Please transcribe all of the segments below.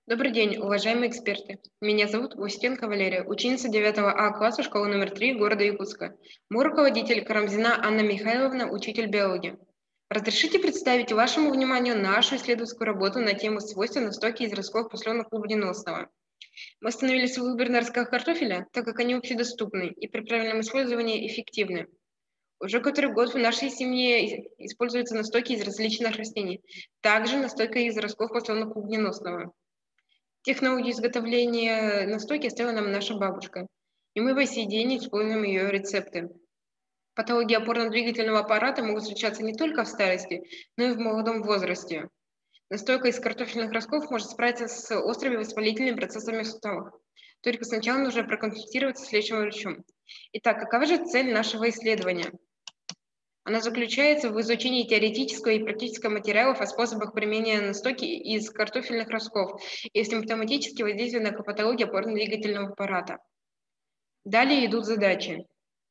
Добрый день, уважаемые эксперты. Меня зовут Устенко Валерия, ученица 9 А класса школы номер 3 города Якутска. Мой руководитель Карамзина Анна Михайловна, учитель биологии. Разрешите представить вашему вниманию нашу исследовательскую работу на тему свойства настойки из ростков масленого-клубненосного. Мы остановили свой выбор на ростках картофеля, так как они общедоступны и при правильном использовании эффективны. Уже который год в нашей семье используются настойки из различных растений, также настойка из ростков масленого-клубненосного. Технологию изготовления настойки оставила нам наша бабушка, и мы по сей день используем ее рецепты. Патологии опорно-двигательного аппарата могут встречаться не только в старости, но и в молодом возрасте. Настойка из картофельных ростков может справиться с острыми воспалительными процессами в суставах. Только сначала нужно проконсультироваться с лечащим врачом. Итак, какова же цель нашего исследования? Она заключается в изучении теоретического и практического материалов о способах применения настойки из картофельных ростков и симптоматически воздействия на патологию опорно-двигательного аппарата. Далее идут задачи.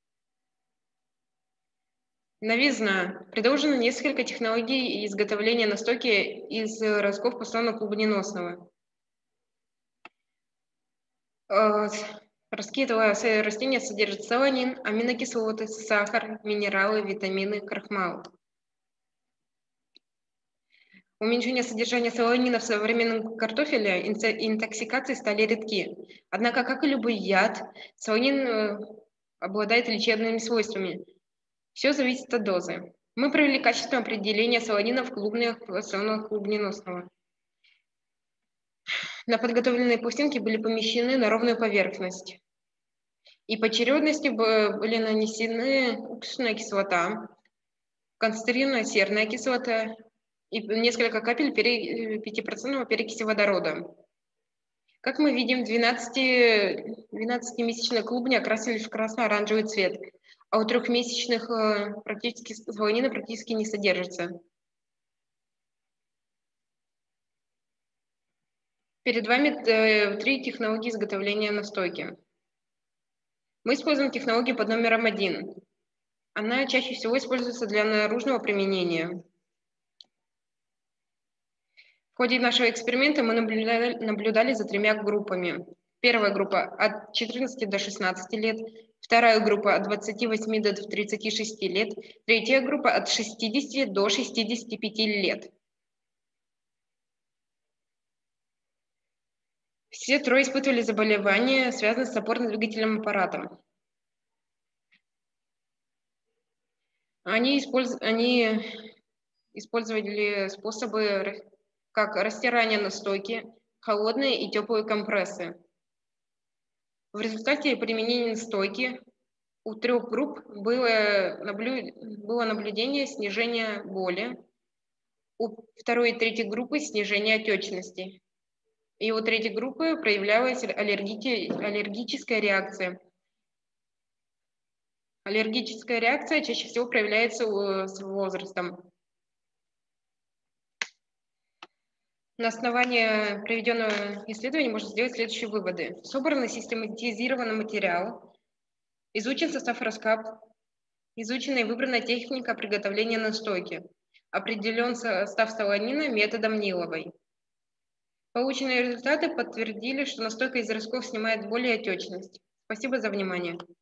Новизна. Предложено несколько технологий изготовления настойки из ростков масленого-клубненосного. Ростки этого растения содержат солонин, аминокислоты, сахар, минералы, витамины, крахмал. Уменьшение содержания солонина в современном картофеле и интоксикации стали редки. Однако, как и любой яд, солонин обладает лечебными свойствами. Все зависит от дозы. Мы провели качественное определение солонина в клубнях масленого-клубненосного. На подготовленные пластинки были помещены на ровную поверхность. И по очередности были нанесены уксусная кислота, концентрированная серная кислота и несколько капель 5% перекиси водорода. Как мы видим, 12-месячные клубни окрасились в красно-оранжевый цвет, а у 3-месячных солонина практически не содержится. Перед вами 3 технологии изготовления настойки. Мы используем технологию под номером 1. Она чаще всего используется для наружного применения. В ходе нашего эксперимента мы наблюдали за 3 группами. Первая группа от 14 до 16 лет, вторая группа от 28 до 36 лет, третья группа от 60 до 65 лет. Все 3 испытывали заболевания, связанные с опорно-двигательным аппаратом. Они использовали способы, как растирание настойки, холодные и теплые компрессы. В результате применения настойки у 3 групп было наблюдение снижения боли, у второй и третьей группы снижение отечности. И у третьей группы проявлялась аллергическая реакция. Аллергическая реакция чаще всего проявляется с возрастом. На основании проведенного исследования можно сделать следующие выводы. Собран и систематизирован материал, изучен состав раскап, изучена и выбрана техника приготовления настойки, определен состав солонина методом Ниловой. Полученные результаты подтвердили, что настойка из ростков снимает боль и отечность. Спасибо за внимание.